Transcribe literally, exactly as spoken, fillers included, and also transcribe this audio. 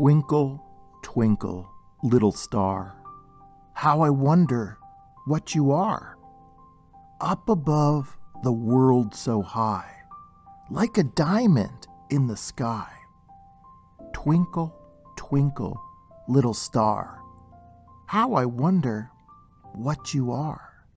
Twinkle, twinkle, little star, how I wonder what you are. Up above the world so high, like a diamond in the sky. Twinkle, twinkle, little star, how I wonder what you are.